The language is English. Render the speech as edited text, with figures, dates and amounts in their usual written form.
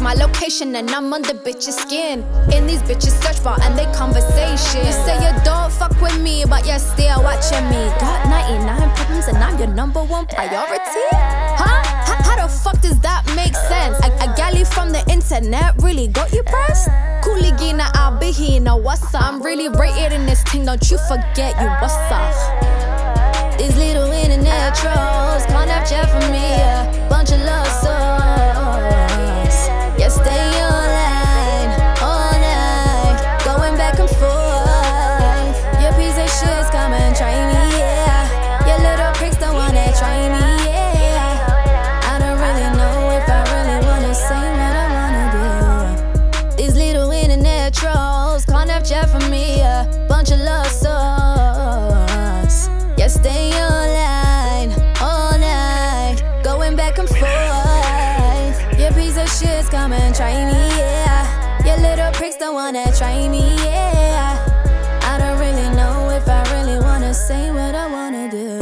my location and I'm on the bitch's skin. In these bitches search bar and they conversation. You say you don't fuck with me, but you're still watching me. Got 99 problems and I'm your #1 priority? Huh? How the fuck does that make sense? A galley from the internet really got you pressed? Cooligina, I'll be here, now what's up? I'm really rated in this thing, don't you forget you what's up. These little internet trolls can't have chat for me, a bunch of love songs. Yeah, stay online all night, going back and forth. Your piece of shit's come and try me, yeah. Your little pricks don't wanna try me, yeah. I don't really know if I really wanna say what I wanna do. These little internet trolls can't have chat for me, a bunch of love songs. Yeah, stay online all night, going back and forth. Your piece of shit's come and try me, yeah. Your little pricks don't wanna try me, yeah. I don't really know if I really wanna say what I wanna do.